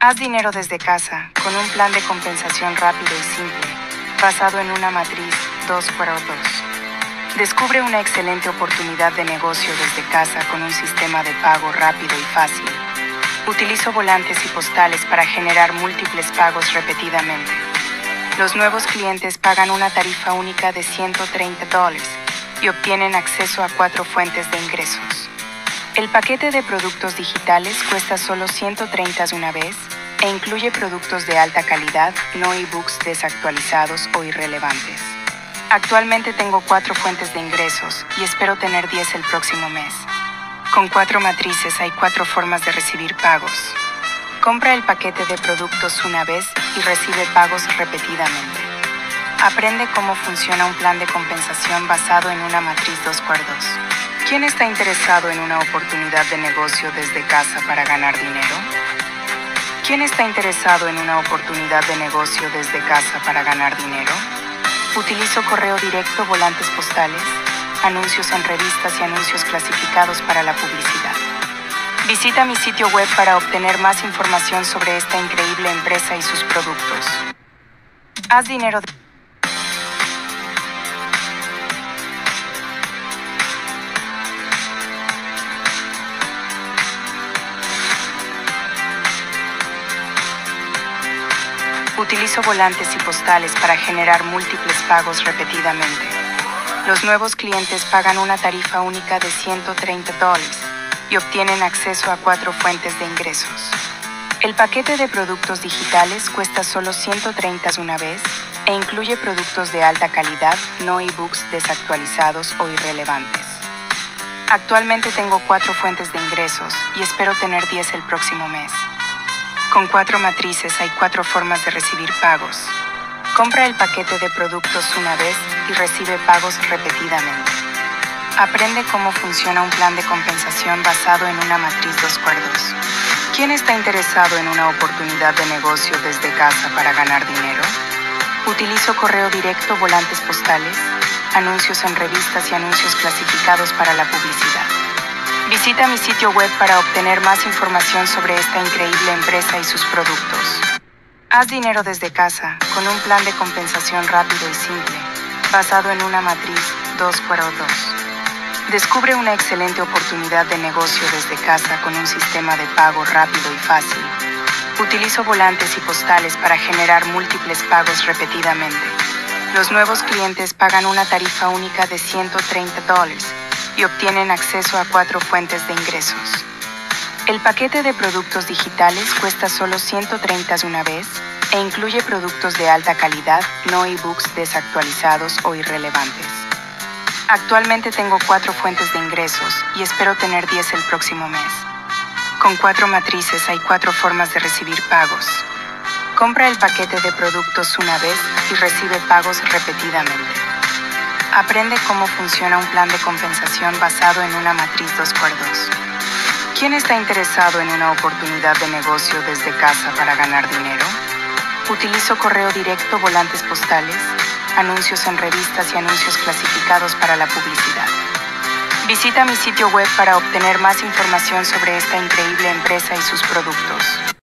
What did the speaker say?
Haz dinero desde casa con un plan de compensación rápido y simple, basado en una matriz 2x2. Descubre una excelente oportunidad de negocio desde casa con un sistema de pago rápido y fácil. Utilizo volantes y postales para generar múltiples pagos repetidamente. Los nuevos clientes pagan una tarifa única de $130 y obtienen acceso a 4 fuentes de ingresos. El paquete de productos digitales cuesta solo $130 una vez e incluye productos de alta calidad, no ebooks desactualizados o irrelevantes. Actualmente tengo 4 fuentes de ingresos y espero tener 10 el próximo mes. Con 4 matrices hay 4 formas de recibir pagos. Compra el paquete de productos una vez y recibe pagos repetidamente. Aprende cómo funciona un plan de compensación basado en una matriz 2x2. ¿Quién está interesado en una oportunidad de negocio desde casa para ganar dinero? ¿Quién está interesado en una oportunidad de negocio desde casa para ganar dinero? Utilizo correo directo, volantes postales, anuncios en revistas y anuncios clasificados para la publicidad. Visita mi sitio web para obtener más información sobre esta increíble empresa y sus productos. Haz dinero. Utilizo volantes y postales para generar múltiples pagos repetidamente. Los nuevos clientes pagan una tarifa única de $130 y obtienen acceso a 4 fuentes de ingresos. El paquete de productos digitales cuesta solo $130 una vez e incluye productos de alta calidad, no ebooks desactualizados o irrelevantes. Actualmente tengo 4 fuentes de ingresos y espero tener 10 el próximo mes. Con 4 matrices hay 4 formas de recibir pagos. Compra el paquete de productos una vez y recibe pagos repetidamente. Aprende cómo funciona un plan de compensación basado en una matriz 2x2. ¿Quién está interesado en una oportunidad de negocio desde casa para ganar dinero? Utilizo correo directo, volantes postales, anuncios en revistas y anuncios clasificados para la publicidad. Visita mi sitio web para obtener más información sobre esta increíble empresa y sus productos. Haz dinero desde casa con un plan de compensación rápido y simple, basado en una matriz 2x2. Descubre una excelente oportunidad de negocio desde casa con un sistema de pago rápido y fácil. Utilizo volantes y postales para generar múltiples pagos repetidamente. Los nuevos clientes pagan una tarifa única de $130 y obtienen acceso a 4 fuentes de ingresos. El paquete de productos digitales cuesta solo $130 una vez e incluye productos de alta calidad, no ebooks desactualizados o irrelevantes. Actualmente tengo 4 fuentes de ingresos y espero tener 10 el próximo mes. Con 4 matrices hay 4 formas de recibir pagos. Compra el paquete de productos una vez y recibe pagos repetidamente. Aprende cómo funciona un plan de compensación basado en una matriz 2x2. ¿Quién está interesado en una oportunidad de negocio desde casa para ganar dinero? Utilizo correo directo, volantes postales, anuncios en revistas y anuncios clasificados para la publicidad. Visita mi sitio web para obtener más información sobre esta increíble empresa y sus productos.